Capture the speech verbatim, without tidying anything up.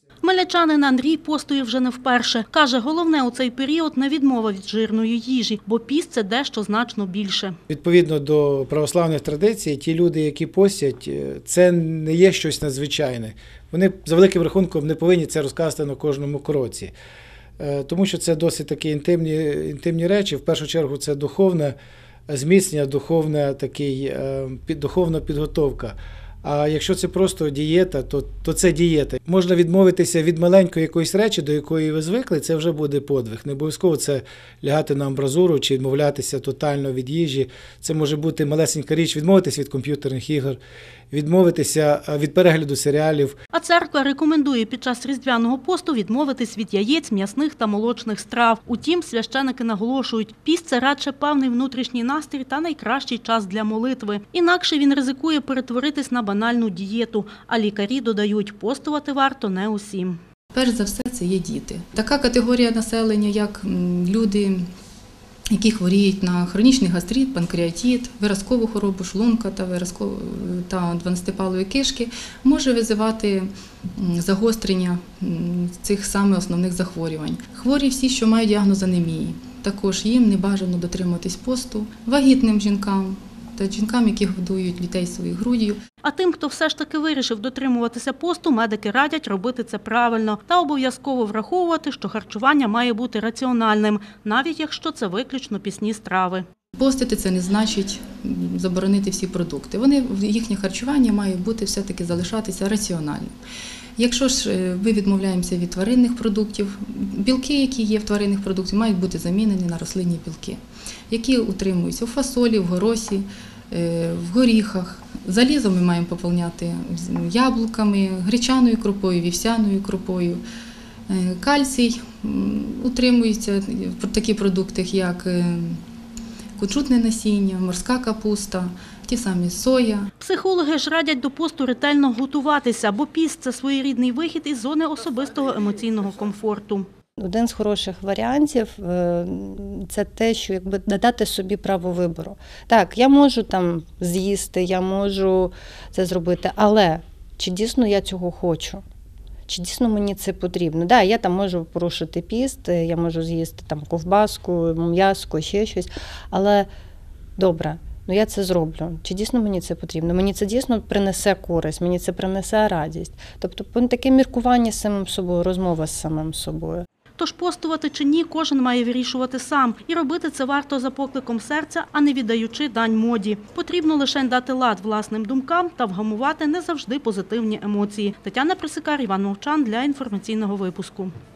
Хмельничанин Андрій постує вже не вперше. Каже, головне у цей період не відмова від жирної їжі, бо піст – це дещо значно більше. Відповідно до православних традицій, ті люди, які постять, це не є щось надзвичайне. Вони за великим рахунком не повинні це розказувати на кожному кроці. Тому що це досить такі інтимні, інтимні речі. В першу чергу це духовне зміцнення, духовна, такий, духовна підготовка. А якщо це просто дієта, то, то це дієта. Можна відмовитися від маленької якоїсь речі, до якої ви звикли, це вже буде подвиг. Не обов'язково це лягати на амбразуру чи відмовлятися тотально від їжі. Це може бути малесенька річ, відмовитися від комп'ютерних ігор, відмовитися від перегляду серіалів. А церква рекомендує під час Різдвяного посту відмовитись від яєць, м'ясних та молочних страв. Утім, священики наголошують, піст – це радше певний внутрішній настрій та найкращий час для молитви. Інакше він ризикує перетворитись на банальну дієту, а лікарі додають, постувати варто не усім. Перш за все, це є діти. Така категорія населення, як люди, які хворіють на хронічний гастрит, панкреатит, виразкову хворобу шлунка та виразкову та дванадцятипалої кишки, може визивати загострення цих саме основних захворювань. Хворі всі, що мають діагноз анемії, також їм не бажано дотримуватись посту, вагітним жінкам та жінкам, які годують дітей своєю груддю. А тим, хто все ж таки вирішив дотримуватися посту, медики радять робити це правильно та обов'язково враховувати, що харчування має бути раціональним, навіть якщо це виключно пісні страви. Постити – це не значить заборонити всі продукти. Вони, їхнє харчування має бути все-таки залишатися раціональним. Якщо ж ми відмовляємося від тваринних продуктів, білки, які є в тваринних продуктах, мають бути замінені на рослинні білки, які утримуються у фасолі, в горосі, в горіхах. Залізо ми маємо поповняти яблуками, гречаною крупою, вівсяною крупою. Кальцій утримується в таких продуктах, як кунжутне насіння, морська капуста, ті самі соя. Психологи ж радять до посту ретельно готуватися, бо піст – це своєрідний вихід із зони особистого емоційного комфорту. Один з хороших варіантів – це те, що якби надати собі право вибору. Так, я можу там з'їсти, я можу це зробити, але чи дійсно я цього хочу? Чи дійсно мені це потрібно? Так, да, я там можу порушити піст, я можу з'їсти там ковбаску, м'яско, ще щось, але добре, ну я це зроблю. Чи дійсно мені це потрібно? Мені це дійсно принесе користь, мені це принесе радість. Тобто таке міркування з самим собою, розмова з самим собою. Тож постувати чи ні, кожен має вирішувати сам. І робити це варто за покликом серця, а не віддаючи дань моді. Потрібно лише дати лад власним думкам та вгамувати не завжди позитивні емоції. Тетяна Присикар, Іван Мовчан для інформаційного випуску.